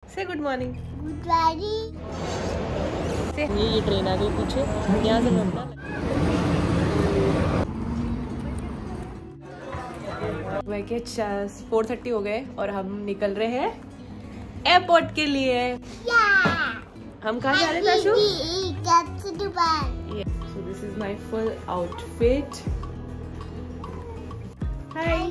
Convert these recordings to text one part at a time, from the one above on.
से good morning. Good morning. ये train आ गई पीछे, यहाँ से लौटना। वह के 4:30 हो गए और हम निकल रहे हैं एयरपोर्ट के लिए। हम कहाँ जा रहे हैं Tashu? So this is my full outfit. Hi.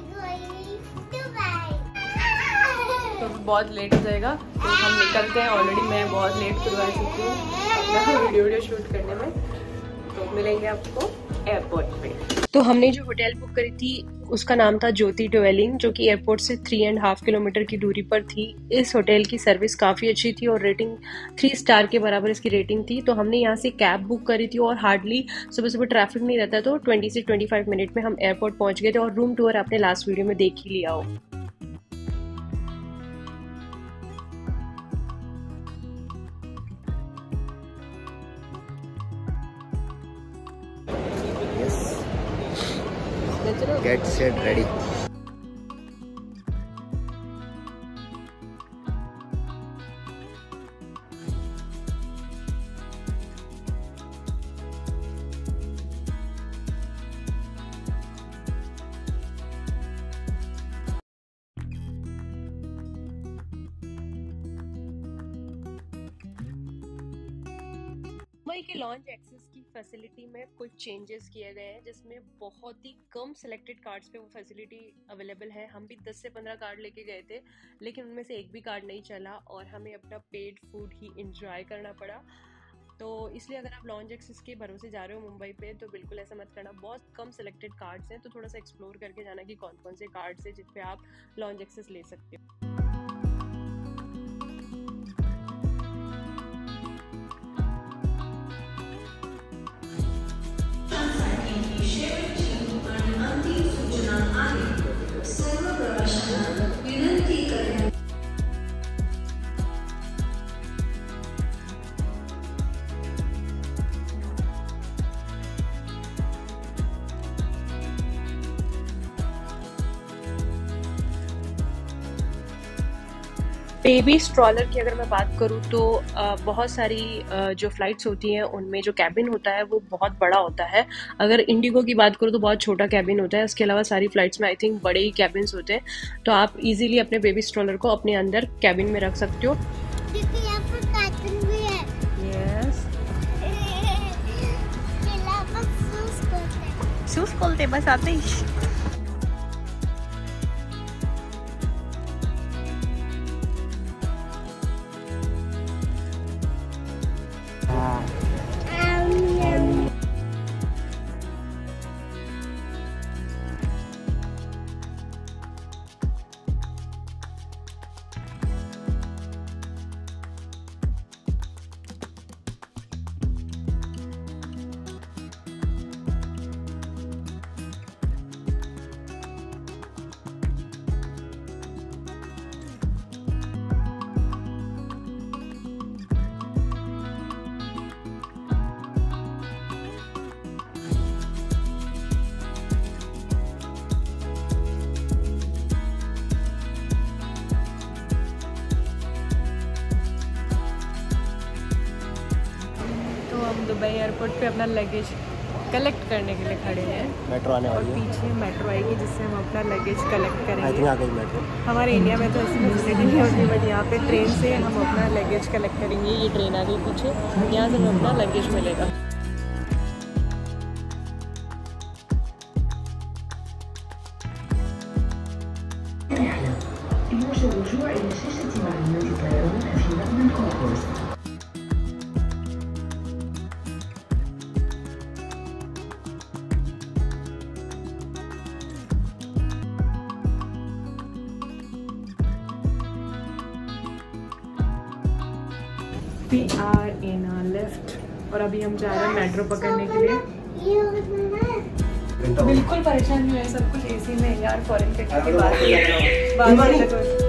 तो बहुत लेट हो जाएगा तो हम निकलते हैं। ऑलरेडी मैं बहुत लेट करवा चुकी हूँ अपना वीडियो शूट करने में। तो मिलेंगे आपको एयरपोर्ट पे। तो हमने जो होटल बुक करी थी उसका नाम था ज्योति ड्वेलिंग, जो कि एयरपोर्ट से 3.5 किलोमीटर की दूरी पर थी। इस होटल की सर्विस काफ़ी अच्छी थी और रेटिंग 3 स्टार के बराबर इसकी रेटिंग थी। तो हमने यहाँ से कैब बुक करी थी और हार्डली सुबह सुबह ट्रैफिक नहीं रहता, तो 20 से 25 मिनट में हम एयरपोर्ट पहुँच गए थे। और रूम टूर आपने लास्ट वीडियो में देख ही लिया हो। Get set ready. मुंबई के लॉन्च एक्सेस की फैसिलिटी में कुछ चेंजेस किए गए हैं, जिसमें बहुत ही कम सिलेक्टेड कार्ड्स पे वो फैसिलिटी अवेलेबल है। हम भी 10 से 15 कार्ड लेके गए थे, लेकिन उनमें से एक भी कार्ड नहीं चला और हमें अपना पेड फूड ही इंजॉय करना पड़ा। तो इसलिए अगर आप लॉन्च एक्सेस के भरोसे जा रहे हो मुंबई पे तो बिल्कुल ऐसा मत करना। बहुत कम सिलेक्टेड कार्ड्स हैं, तो थोड़ा सा एक्सप्लोर करके जाना कि कौन कौन से कार्ड्स हैं जिस पे आप लॉन्च एक्सेस ले सकते हो। बेबी स्ट्रॉलर की अगर मैं बात करूँ तो बहुत सारी जो फ़्लाइट्स होती हैं उनमें जो कैबिन होता है वो बहुत बड़ा होता है। अगर इंडिगो की बात करूँ तो बहुत छोटा कैबिन होता है। इसके अलावा सारी फ़्लाइट्स में आई थिंक बड़े ही कैबिन्स होते हैं, तो आप इजीली अपने बेबी स्ट्रॉलर को अपने अंदर कैबिन में रख सकते हो। यहाँ पर कार्टून भी है। यस, शूज खोलते बस आते ही। हम दुबई एयरपोर्ट पे अपना लगेज कलेक्ट करने के लिए खड़े हैं। मेट्रो आने वाली है और पीछे मेट्रो आएगी जिससे हम अपना लगेज कलेक्ट करेंगे। आई थिंक आ गई मेट्रो। हमारे इंडिया में तो ऐसी फैसिलिटी नहीं होती, बट यहाँ पे ट्रेन से हम अपना लगेज कलेक्ट करेंगे। ये ट्रेन आ गई पीछे, यहाँ से हमें अपना लगेज मिलेगा। We are in our lift और अभी हम जा रहे हैं मेट्रो पकड़ने के लिए। बिल्कुल परेशान नहीं है, सब कुछ एसी में यार। फॉरेन कंट्री की बात है।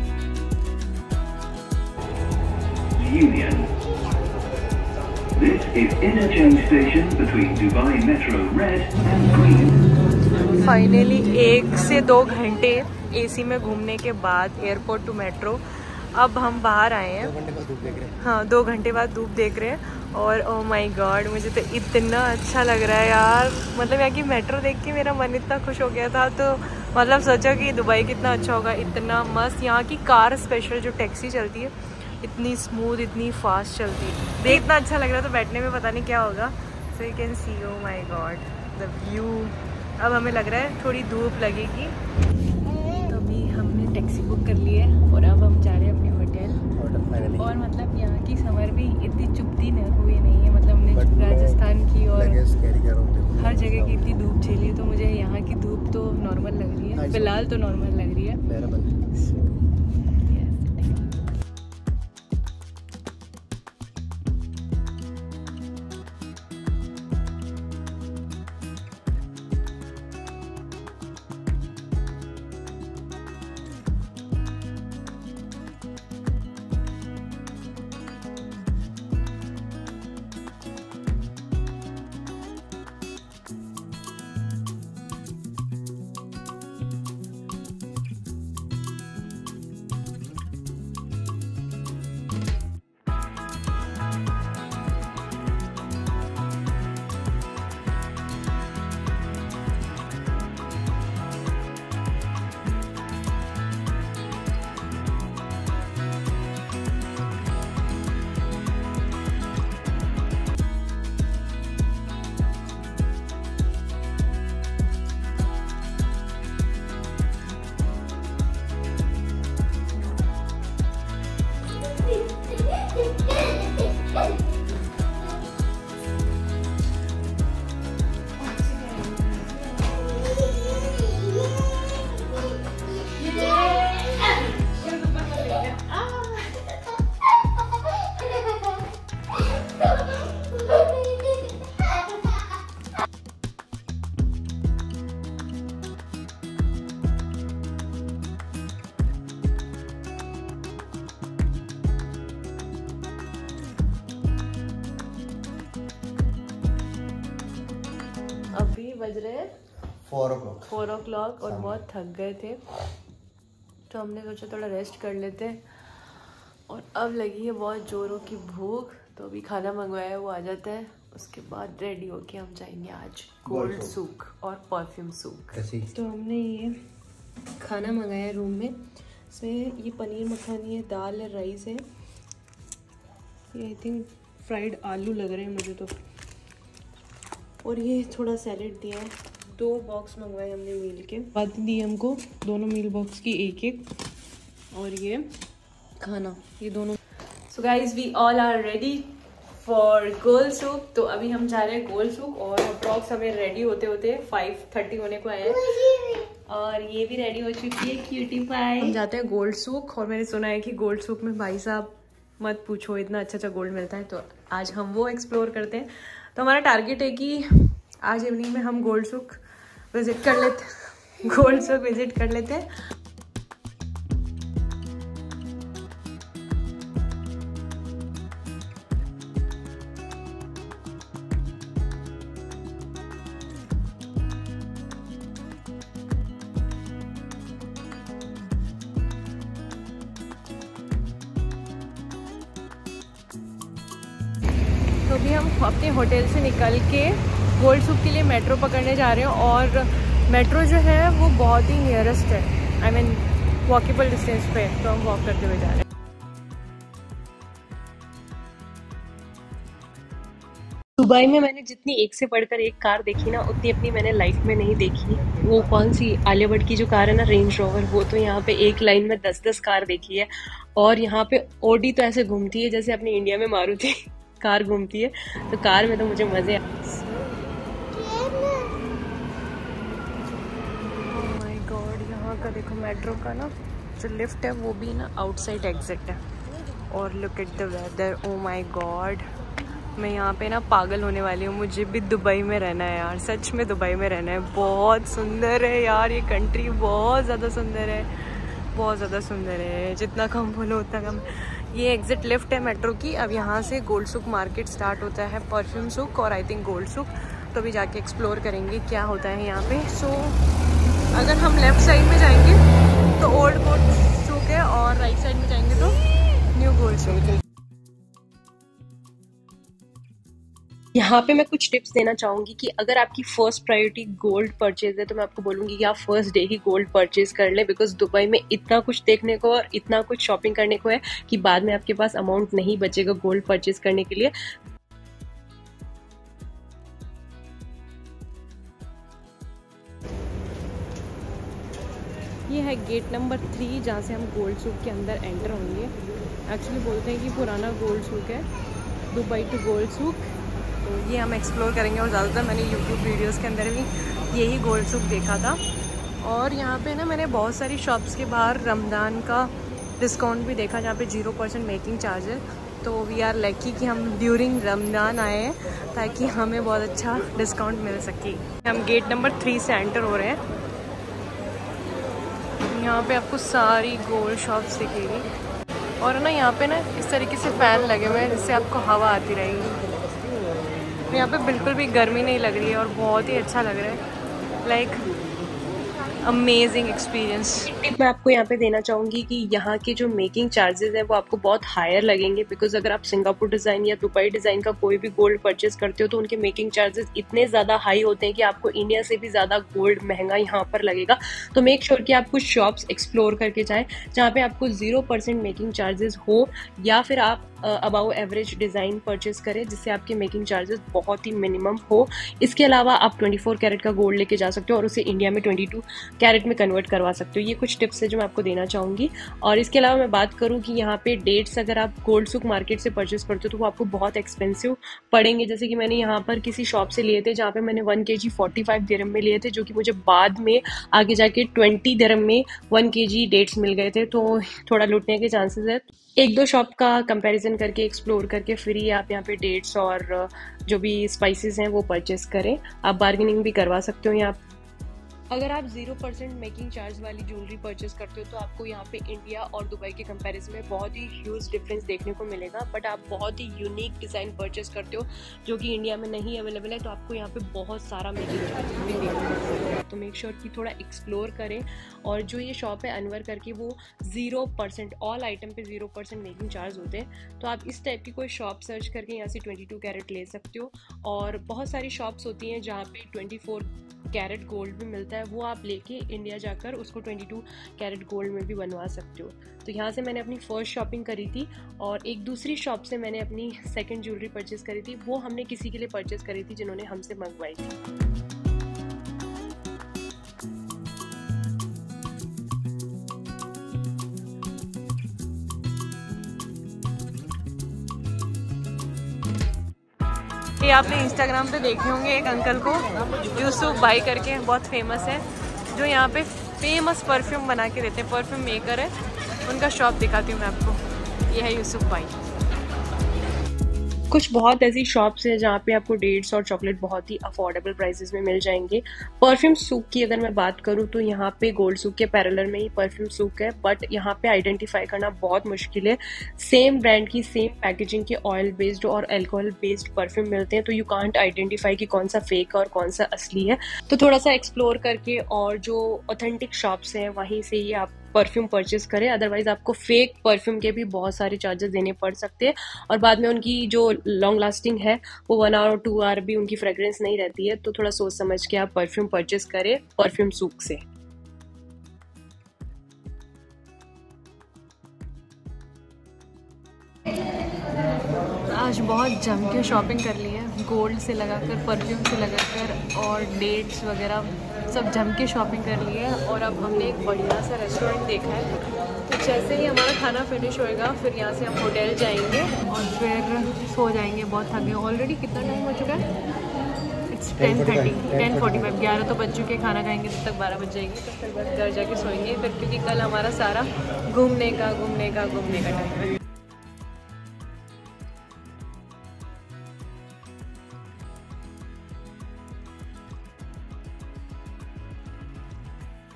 Union. This is interchange station between Dubai Metro Red and Green. Finally 1 से 2 घंटे एसी में घूमने के बाद एयरपोर्ट टू मेट्रो, अब हम बाहर आए हैं। 2 घंटे बाद धूप देख रहे हैं। हाँ, 2 घंटे बाद धूप देख रहे हैं। और ओह माय गॉड, मुझे तो इतना अच्छा लग रहा है यार। मतलब यहाँ की मेट्रो देख के मेरा मन इतना खुश हो गया था। तो मतलब सोचो कि दुबई कितना अच्छा होगा, इतना मस्त। यहाँ की कार स्पेशल जो टैक्सी चलती है, इतनी स्मूथ, इतनी फास्ट चलती है। देख इतना अच्छा लग रहा है, तो बैठने में पता नहीं क्या होगा। So you can see, oh my god the view. अब हमें लग रहा है थोड़ी धूप लगेगी। तो अभी हमने टैक्सी बुक कर ली है और अब हम जा रहे हैं अपने होटल। और मतलब यहाँ की समर भी इतनी चुभती हुई नहीं है। मतलब हमने राजस्थान की और हर जगह की इतनी धूप झेली है, तो मुझे यहाँ की धूप तो नॉर्मल लग रही है। फिलहाल तो नॉर्मल लग रही है। अभी बज रहे हैं 4 o'clock और बहुत थक गए थे, तो हमने सोचा थोड़ा रेस्ट कर लेते हैं। और अब लगी है बहुत जोरों की भूख, तो अभी खाना मंगवाया है, वो आ जाता है। उसके बाद रेडी होके हम जाएंगे आज गोल्ड सूक और परफ्यूम सूक। तो हमने ये खाना मंगाया है रूम में। इसमें ये पनीर मखानी है, दाल है, राइस है, ये आई थिंक फ्राइड आलू लग रहे हैं मुझे तो, और ये थोड़ा सैलेड दिया है। 2 बॉक्स मंगवाए हमने मील के, बात दी हमको दोनों मील बॉक्स की एक, और ये खाना, ये दोनों। So guys we all are ready for Gold Souk. तो अभी हम जा रहे हैं गोल्ड सूक, और अप्रॉक्स हमें रेडी होते होते 5:30 होने को आए हैं। और ये भी रेडी हो चुकी है क्यूटी पाई। हम जाते हैं गोल्ड सूक, और मैंने सुना है कि गोल्ड सूक में भाई साहब मत पूछो, इतना अच्छा गोल्ड मिलता है। तो आज हम वो एक्सप्लोर करते हैं। तो हमारा टारगेट है कि आज इवनिंग में हम गोल्ड सूक विजिट कर लेते हैं। तो अभी हम अपने होटल से निकल के गोल्ड सूक के लिए मेट्रो पकड़ने जा रहे हैं, और मेट्रो जो है वो बहुत ही नियरेस्ट है, आई मीन वॉकेबल डिस्टेंस पे, तो हम वॉक करते हुए जा रहे हैं। दुबई में मैंने जितनी एक से बढ़कर एक कार देखी ना, उतनी अपनी मैंने लाइफ में नहीं देखी। वो कौन सी आलिया भट्ट की जो कार है ना, रेंज रोवर, वो तो यहाँ पे एक लाइन में 10-10 कार देखी है। और यहाँ पे ओडी तो ऐसे घूमती है जैसे अपने इंडिया में मारुति कार घूमती है। तो कार में तो मुझे मजे आए। ओह माय गॉड, यहाँ का देखो मेट्रो का ना जो लिफ्ट है वो भी ना आउटसाइड एग्जिट है। और look at the weather, oh my god, मैं यहाँ पे ना पागल होने वाली हूँ। मुझे भी दुबई में रहना है यार, सच में दुबई में रहना है। बहुत सुंदर है यार ये कंट्री, बहुत ज़्यादा सुंदर है, बहुत ज़्यादा सुंदर है। जितना कम बोलो उतना कम। ये एग्जिट लेफ्ट है मेट्रो की। अब यहाँ से गोल्ड सुक मार्केट स्टार्ट होता है, परफ्यूम सुक और आई थिंक गोल्ड सुक। तो अभी जाके एक्सप्लोर करेंगे क्या होता है यहाँ पे। सो अगर हम लेफ्ट साइड में जाएंगे तो ओल्ड गोल्ड सुक है और राइट साइड में जाएंगे तो न्यू गोल्ड सुक। यहाँ पे मैं कुछ टिप्स देना चाहूँगी कि अगर आपकी फर्स्ट प्रायोरिटी गोल्ड परचेज है तो मैं आपको बोलूँगी कि आप फर्स्ट डे ही गोल्ड परचेज कर लें, बिकॉज दुबई में इतना कुछ देखने को और इतना कुछ शॉपिंग करने को है कि बाद में आपके पास अमाउंट नहीं बचेगा गोल्ड परचेज करने के लिए। ये है गेट नंबर 3 जहाँ से हम गोल्ड सूक के अंदर एंटर होंगे। एक्चुअली बोलते हैं कि पुराना गोल्ड सूक है, दुबई टू गोल्ड सूक। तो ये हम एक्सप्लोर करेंगे और ज़्यादातर मैंने यूट्यूब वीडियोस के अंदर भी यही गोल्ड सूक देखा था। और यहाँ पे ना मैंने बहुत सारी शॉप्स के बाहर रमज़ान का डिस्काउंट भी देखा जहाँ पे 0% मेकिंग चार्ज है। तो वी आर लकी कि हम ड्यूरिंग रमज़ान आए हैं ताकि हमें बहुत अच्छा डिस्काउंट मिल सके। हम गेट नंबर 3 से एंटर हो रहे हैं। यहाँ पे आपको सारी गोल्ड शॉप्स दिखेगी और ना यहाँ पे ना इस तरीके से फ़ैन लगे हुए हैं जिससे आपको हवा आती रहेगी। यहाँ पे बिल्कुल भी गर्मी नहीं लग रही है और बहुत ही अच्छा लग रहा है, लाइक अमेजिंग एक्सपीरियंस। मैं आपको यहाँ पे देना चाहूँगी कि यहाँ के जो मेकिंग चार्जेस है वो आपको बहुत हायर लगेंगे, बिकॉज अगर आप सिंगापुर डिज़ाइन या दुबई डिज़ाइन का कोई भी गोल्ड परचेज करते हो तो उनके मेकिंग चार्जेस इतने ज़्यादा हाई होते हैं कि आपको इंडिया से भी ज़्यादा गोल्ड महंगा यहाँ पर लगेगा। तो मेक श्योर कि आप कुछ शॉप्स एक्सप्लोर करके जाएँ जहाँ पे आपको 0% मेकिंग चार्जेस हो, या फिर आप अबाउ एवरेज डिज़ाइन परचेज करें जिससे आपके मेकिंग चार्जेस बहुत ही मिनिमम हो। इसके अलावा आप 24 कैरेट का गोल्ड लेके जा सकते हो और उसे इंडिया में 22 कैरेट में कन्वर्ट करवा सकते हो। ये कुछ टिप्स है जो मैं आपको देना चाहूँगी। और इसके अलावा मैं बात करूँ कि यहाँ पे डेट्स अगर आप गोल्ड सुक मार्केट से परचेज करते हो तो वो आपको बहुत एक्सपेंसिव पड़ेंगे। जैसे कि मैंने यहाँ पर किसी शॉप से लिए थे जहाँ पे मैंने 1 kg 45 दिरहम में लिए थे, जो कि मुझे बाद में आगे जाके 20 दिरहम में 1 kg डेट्स मिल गए थे। तो थोड़ा लूटने के चांसेस है। 1-2 शॉप का कंपैरिजन करके एक्सप्लोर करके फिर ही आप यहाँ पे डेट्स और जो भी स्पाइसेस हैं वो परचेस करें। आप बार्गेनिंग भी करवा सकते हो यहाँ। अगर आप 0% मेकिंग चार्ज वाली ज्वेलरी परचेस करते हो तो आपको यहाँ पे इंडिया और दुबई के कंपैरिजन में बहुत ही ह्यूज डिफरेंस देखने को मिलेगा। बट आप बहुत ही यूनिक डिज़ाइन परचेस करते हो जो कि इंडिया में नहीं अवेलेबल है, तो आपको यहाँ पे बहुत सारा मेकिंग चार्ज भी देखने को मिलेगा। तो मेक श्योर कि थोड़ा एक्सप्लोर करें। और जो ये शॉप है अनवर करके, वो 0% ऑल आइटम पे 0% मेकिंग चार्ज होते हैं। तो आप इस टाइप की कोई शॉप सर्च करके यहाँ से 22 कैरेट ले सकते हो। और बहुत सारी शॉप्स होती हैं जहाँ पे 24 कैरेट गोल्ड भी मिलता है, वो आप लेके इंडिया जाकर उसको 22 कैरेट गोल्ड में भी बनवा सकते हो। तो यहाँ से मैंने अपनी फर्स्ट शॉपिंग करी थी और एक दूसरी शॉप से मैंने अपनी सेकंड ज्वेलरी परचेज करी थी। वो हमने किसी के लिए परचेज करी थी जिन्होंने हमसे मंगवाई थी। ये आपने इंस्टाग्राम पे देखे होंगे एक अंकल को, यूसुफ भाई करके, बहुत फेमस है, जो यहाँ पे फेमस परफ्यूम बना के देते हैं, परफ्यूम मेकर है। उनका शॉप दिखाती हूँ मैं आपको। ये है यूसुफ भाई। कुछ बहुत ऐसी शॉप्स हैं जहाँ पे आपको डेट्स और चॉकलेट बहुत ही अफोर्डेबल प्राइसेस में मिल जाएंगे। परफ्यूम सूक की अगर मैं बात करूँ तो यहाँ पे गोल्ड सूक के पैरेलल में ही परफ्यूम सूक है, बट यहाँ पे आइडेंटिफाई करना बहुत मुश्किल है। सेम ब्रांड की सेम पैकेजिंग के ऑयल बेस्ड और अल्कोहल बेस्ड परफ्यूम मिलते हैं, तो यू कांट आइडेंटिफाई कि कौन सा फेक और कौन सा असली है। तो थोड़ा सा एक्सप्लोर करके और जो ऑथेंटिक शॉप्स हैं वहीं से ही आप परफ्यूम परचेज करें, अदरवाइज आपको फेक परफ्यूम के भी बहुत सारे चार्जेस देने पड़ सकते हैं और बाद में उनकी जो लॉन्ग लास्टिंग है वो 1 आवर और 2 आवर भी उनकी फ्रेग्रेंस नहीं रहती है। तो थोड़ा सोच समझ के आप परफ्यूम परचेज करें परफ्यूम सूक से। आज बहुत जम के शॉपिंग कर ली है, गोल्ड से लगाकर परफ्यूम से लगाकर और डेट्स वगैरह सब जम के शॉपिंग कर ली है। और अब हमने एक बढ़िया सा रेस्टोरेंट देखा है, तो जैसे ही हमारा खाना फिनिश होएगा फिर यहाँ से हम होटल जाएंगे और फिर सो जाएंगे। बहुत थके ऑलरेडी। कितना टाइम हो चुका है? इट्स 10:45 11 तो बज चुके। खाना खाएंगे तब तक 12 बज जाएंगे, तो फिर बस घर जाके सोएंगे फिर, क्योंकि कल हमारा सारा घूमने का टाइम है।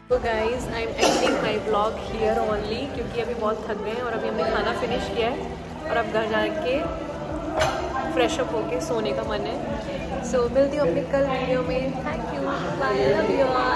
तो guys I am ending my blog here only, क्योंकि अभी बहुत थक गए हैं और अभी हमने खाना फिनिश किया है और अब घर जाके फ्रेश अप होके सोने का मन है। सो मिलती हूँ अपने कल वीडियो में। Thank you, bye, love you all.